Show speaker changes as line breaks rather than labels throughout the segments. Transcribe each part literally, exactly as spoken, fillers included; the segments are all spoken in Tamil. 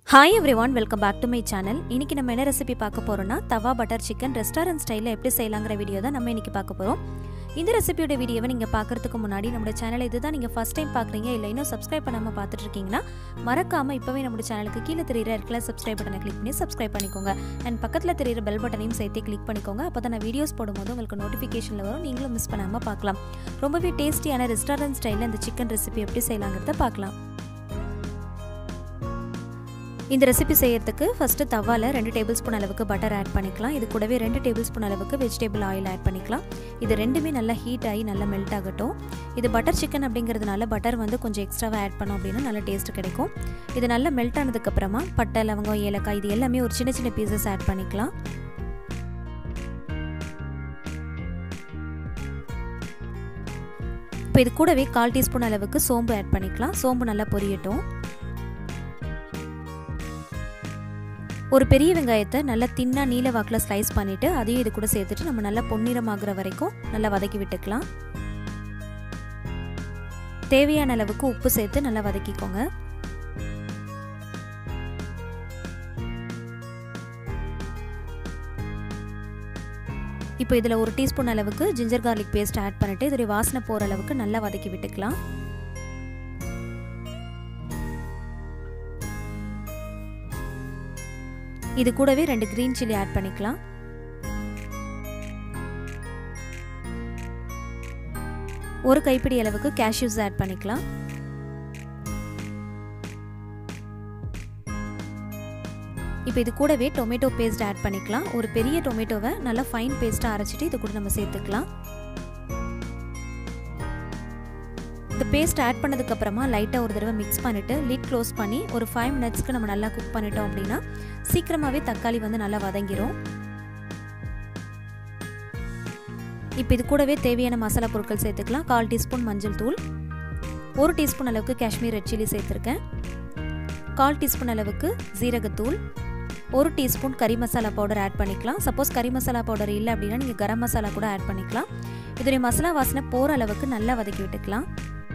Hi everyone, welcome back to my channel. இன்னைக்கு நம்ம என்ன ரெசிபி பார்க்க போறோம்னா தவா பட்டர் சிக்கன் ரெஸ்டாரன்ட் ஸ்டைல்ல எப்படி செய்யலாம்ங்கற வீடியோ தான் நம்ம இன்னைக்கு பார்க்க போறோம். இந்த ரெசிபியோட வீடியோவை நீங்க பார்க்கிறதுக்கு முன்னாடி நம்ம சேனலை இதுதான் நீங்க ஃபர்ஸ்ட் டைம் பார்க்கறீங்க இல்ல இன்னும் Subscribe பண்ணாம பார்த்துட்டு இருக்கீங்கன்னா மறக்காம இப்பவே நம்ம சேனலுக்கு கீழ தெரியுற ரெட் கலர் Subscribe பட்டனை கிளிக் பண்ணி Subscribe பண்ணிக்கோங்க. and பக்கத்துல தெரியுற பெல் பட்டனையும் சேர்த்து கிளிக் பண்ணிக்கோங்க. அப்பதான் நான் வீடியோஸ் போடும்போது உங்களுக்கு நோட்டிஃபிகேஷன்ல வரும். நீங்களும் மிஸ் பண்ணாம பார்க்கலாம். ரொம்பவே டேஸ்டியான ரெஸ்டாரன்ட் ஸ்டைல்ல இந்த சிக்கன் ரெசிபி எப்படி செய்யலாம்ங்கறத பார்க்கலாம். இந்த ரெசிபி செய்யறதுக்கு ஃபர்ஸ்ட் தவால two டேபிள்ஸ்பூன் அளவுக்கு பட்டர் ஆட் பண்ணிக்கலாம். இது கூடவே two டேபிள்ஸ்பூன் அளவுக்கு வெஜிடபிள் ஆயில் ஆட் பண்ணிக்கலாம். இது ரெண்டுமே நல்லா ஹீட் ஆகி நல்லா மெல்ட் ஆகட்டும். இது பட்டர் சிக்கன் அப்படிங்கிறதுனால பட்டர் வந்து கொஞ்சம் எக்ஸ்ட்ராவா ஆட் பண்ணோம் அப்படினா நல்ல டேஸ்ட் கிடைக்கும். இது நல்லா மெல்ட் ஆனதுக்கு அப்புறமா பட்டை, லவங்கம், ஏலக்காய் இது எல்லாமே ஒரு சின்ன சின்ன பீசஸ் ஆட் பண்ணிக்கலாம். இப்போ இது கூடவே கால் டீஸ்பூன் அளவுக்கு சோம்பு ஆட் பண்ணிக்கலாம். சோம்பு நல்லா பொரியட்டும். ஒரு பெரிய வெங்காயத்தை நல்லா தின்னா நீல வாக்குல ஸ்லைஸ் பண்ணிட்டு அதையும் இது கூட சேர்த்துட்டு நம்ம நல்லா பொன்னிறமாகற வரைக்கும் நல்லா வதக்கி விட்டுக்கலாம். தேவையான அளவுக்கு உப்பு சேர்த்து நல்லா வதக்கிக்கோங்க. இப்போ இதல ஒரு டீஸ்பூன் அளவுக்கு ஜிஞ்சர் garlic பேஸ்ட் ஆட் பண்ணிட்டு இதோட வாசனை போற அளவுக்கு நல்லா வதக்கி விட்டுக்கலாம். இது கூடவே ரெண்டு green chili ஆட் பண்ணிக்கலாம். ஒரு கைப்பிடி அளவுக்கு cashews ஆட் பண்ணிக்கலாம். இப்போ இது கூடவே டொமேட்டோ பேஸ்ட் ஆட் பண்ணிக்கலாம். ஒரு பெரிய டொமேட்டோவை நல்லா ஃபைன் பேஸ்டா அரைச்சிட்டு இது கூட நம்ம சேர்த்துக்கலாம். இந்த பேஸ்ட் ஆட் பண்ணதுக்கு அப்புறமா லைட்டா ஒரு தடவை mix பண்ணிட்டு lid க்ளோஸ் பண்ணி ஒரு five மினிட்ஸ்க்கு நம்ம நல்லா குக் பண்ணிட்டோம் அப்படினா சீக்கிரமாவே தக்காளி வந்து நல்லா வதங்கிரும். இப்போ இது கூடவே தேவையான மசாலா பொருட்கள் சேர்த்துக்கலாம். கால் டீஸ்பூன் மஞ்சள் தூள், ஒரு டீஸ்பூன் அளவுக்கு காஷ்மீர் ரெட் சில்லி சேர்த்திருக்கேன். கால் டீஸ்பூன் அளவுக்கு ஜீரகத்தூள், ஒரு டீஸ்பூன் கறி மசாலா பவுடர் ஆட் பண்ணிக்கலாம். சப்போஸ் கறி மசாலா பவுடர் இல்ல அப்படினா நீங்க கரம் மசாலா கூட ஆட் பண்ணிக்கலாம். இதோட மசாலா வாசனை போற அளவுக்கு நல்லா வதக்கி விட்டுக்கலாம்.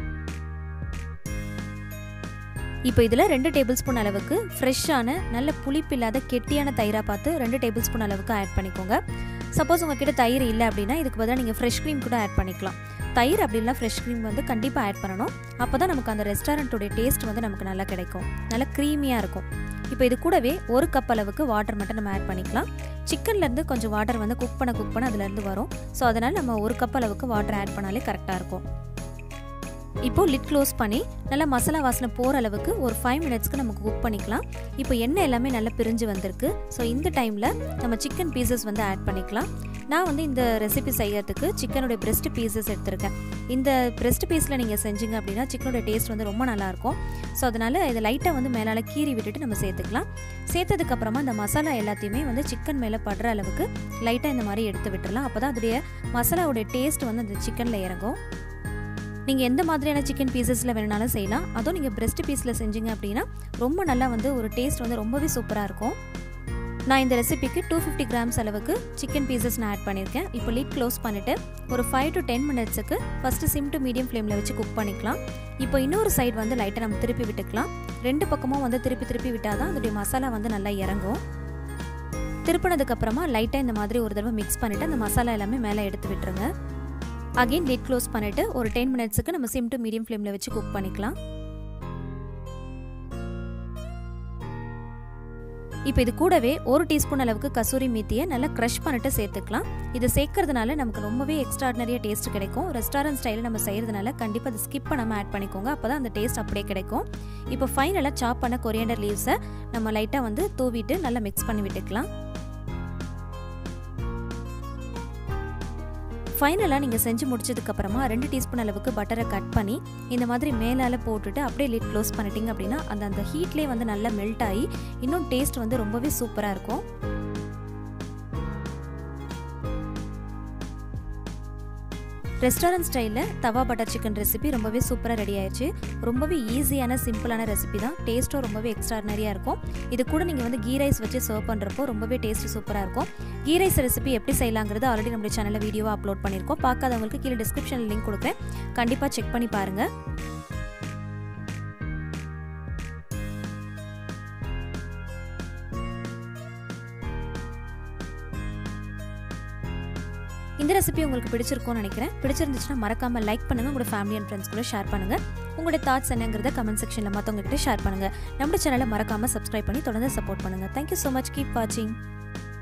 இப்போ இதல two டேபிள்ஸ்பூன் அளவுக்கு ஃப்ரெஷ்ஷான நல்ல புளிப்பில்லாத கெட்டியான தயிரா பார்த்து two டேபிள்ஸ்பூன் அளவுக்கு ஆட் பண்ணிக்கோங்க. சப்போஸ் உங்ககிட்ட தயிர் இல்ல அப்படினா இதுக்கு பதிலா நீங்க ஃப்ரெஷ் cream கூட ஆட் பண்ணிக்கலாம். தயிர் அப்படி இல்ல ஃப்ரெஷ் cream வந்து கண்டிப்பா ஆட் பண்ணனும். அப்பதான் நமக்கு அந்த ரெஸ்டாரன்ட்டோட டேஸ்ட் வந்து நமக்கு நல்லா கிடைக்கும். நல்ல க்ரீமியா இருக்கும். இப்போ இது கூடவே ஒரு கப் அளவுக்கு வாட்டர் மட்டும் நம்ம ஆட் பண்ணிக்கலாம். சிக்கன்ல இருந்து கொஞ்சம் வாட்டர் வந்து குக் பண்ண குக் பண்ண அதுல இருந்து வரும். சோ அதனால நம்ம ஒரு கப் அளவுக்கு வாட்டர் ஆட் பண்ணாலே கரெக்ட்டா இருக்கும். இப்போ lid க்ளோஸ் பண்ணி நல்ல மசாலா வாசனை போற அளவுக்கு ஒரு five மினிட்ஸ்க்கு நமக்கு குக் பண்ணிக்கலாம். இப்போ எண்ணெய் எல்லாமே நல்லா பிரிஞ்சு வந்திருக்கு. சோ இந்த டைம்ல நம்ம சிக்கன் பீசஸ் வந்து ஆட் பண்ணிக்கலாம். நான் வந்து இந்த ரெசிபி செய்யறதுக்கு சிக்கனோட breast பீசஸ் எடுத்துர்க்கேன். இந்த breast பீஸ்ல நீங்க செஞ்சீங்க அப்படினா சிக்கனோட டேஸ்ட் வந்து ரொம்ப நல்லா இருக்கும். சோ அதனால இத லைட்டா வந்து மேலால கீறி விட்டுட்டு நம்ம சேர்த்துக்கலாம். சேர்த்ததுக்கு அப்புறமா இந்த மசாலா எல்லாத்தையுமே வந்து சிக்கன் மேல படுற அளவுக்கு லைட்டா இந்த மாதிரி எடுத்து விட்டுறலாம். அப்பதான் அதோட மசாலாவோட டேஸ்ட் வந்து அந்த சிக்கன்ல இறங்கும். நீங்க எந்த மாதிரியான சிக்கன் பீசஸ்ல வேணாலும் செய்யலாம். அதோ நீங்க breast பீஸ்ல செஞ்சீங்க அப்படினா ரொம்ப நல்லா வந்து ஒரு டேஸ்ட் வந்து ரொம்பவே சூப்பரா இருக்கும். நான் இந்த ரெசிபிக்கு two hundred fifty grams அளவுக்கு சிக்கன் பீசஸ் நான் ஆட் பண்ணிருக்கேன். இப்போ lid க்ளோஸ் பண்ணிட்டு ஒரு five to ten மினிட்ஸ்க்கு ஃபர்ஸ்ட் சிம் டு மீடியம் ஃப்ளேம்ல வச்சு குக் பண்ணிக்கலாம். இப்போ இன்னொரு சைடு வந்து லைட்டா நம்ம திருப்பி விட்டுக்கலாம். ரெண்டு பக்கமும் வந்து திருப்பி திருப்பி விட்டாதான் அதோட மசாலா வந்து நல்லா இறங்கும். திருப்பினதுக்கு அப்புறமா லைட்டா இந்த மாதிரி ஒரு தடவை mix பண்ணிட்டு அந்த மசாலா எல்லாமே மேலே எடுத்து விட்டுருங்க. Again lid க்ளோஸ் பண்ணிட்டு ஒரு ten மினிட்ஸ்க்கு நம்ம சிம் டு மீடியம் ஃப்ளேம்ல வச்சு குக் பண்ணிக்கலாம். இப்போ இது கூடவே ஒரு டீஸ்பூன் அளவுக்கு கசூரி மேத்தியை நல்லா கிரஷ் பண்ணிட்டு சேர்த்துக்கலாம். இது சேர்க்கிறதுனால நமக்கு ரொம்பவே எக்ஸ்ட்ராஆர்டினரியா டேஸ்ட் கிடைக்கும். ரெஸ்டாரன்ட் ஸ்டைல்ல நம்ம செய்யறதுனால கண்டிப்பா அதை ஸ்கிப் பண்ணாம ஆட் பண்ணிக்கோங்க. அப்பதான் அந்த டேஸ்ட் அப்படியே கிடைக்கும். இப்போ ஃபைனலா சாப் பண்ண கொரியாண்டர் லீவ்ஸை நம்ம லைட்டா வந்து தூவிட்டு நல்லா மிக்ஸ் பண்ணி விட்டுக்கலாம். ஃபைனலா நீங்க செஞ்சு முடிச்சதுக்கு அப்புறமா two டீஸ்பூன் அளவுக்கு பட்டரை கட் பண்ணி இந்த மாதிரி மேலால போட்டுட்டு அப்படியே lid க்ளோஸ் பண்ணிட்டீங்க அப்படினா அந்த அந்த ஹீட்லயே வந்து நல்லா மெல்ட் ஆகி இன்னும் டேஸ்ட் வந்து ரொம்பவே சூப்பரா இருக்கும். ரெஸ்டாரன்ட் ஸ்டைல்ல தவா பட்டர் சிக்கன் ரெசிபி ரொம்பவே சூப்பரா ரெடி ஆயிருச்சு. ரொம்பவே ஈஸியான சிம்பிளான ரெசிபி தான். டேஸ்டும் ரொம்பவே எக்ஸ்ட்ராஆர்டினரியா இருக்கும். இது கூட நீங்க வந்து கீ ரைஸ் வச்சு சர்வ் பண்றப்போ ரொம்பவே டேஸ்ட் சூப்பரா இருக்கும். கீ ரைஸ் ரெசிபி எப்படி செய்யலாம்ங்கறது ஆல்ரெடி நம்ம சேனல்ல வீடியோவா அப்லோட் பண்ணிருக்கோம். பார்க்காதவங்களுக்கு கீழ டிஸ்கிரிப்ஷன்ல லிங்க் கொடுக்கிறேன். கண்டிப்பா செக் பண்ணி பாருங்க. இந்த ரெசிபி உங்களுக்கு பிடிச்சிருக்கும்னு நினைக்கிறேன். பிடிச்சிருந்துச்சுன்னா மறக்காமல் லைக் பண்ணுங்கள், உங்களோட ஃபேமிலி அண்ட் ஃப்ரெண்ட்ஸ் கூட ஷேர் பண்ணுங்கள். உங்களோட தாட்ஸ் என்னங்கிறத கமெண்ட் செக்ஷனில் மற்றவங்ககிட்ட ஷேர் பண்ணுங்கள். நம்ம சேனலை மறக்காமல் சப்ஸ்கிரைப் பண்ணி தொடர்ந்து சப்போர்ட் பண்ணுங்கள். Thank you so much. கீப் வாட்சிங்.